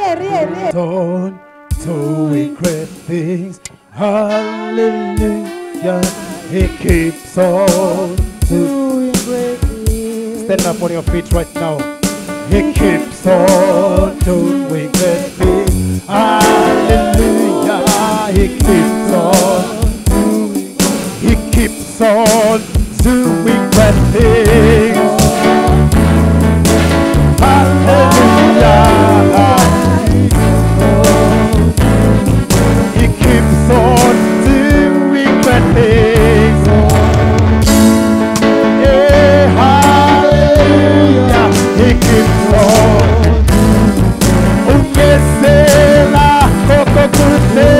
on doing great things. Hallelujah. He keeps on doing great things. Stand up on your feet right now. He keeps on doing great things. Hallelujah. He keeps on doing. He keeps on doing great things. Hallelujah. He keeps on doing great things. Yeah, hallelujah. He keeps on. Oh yes, la coco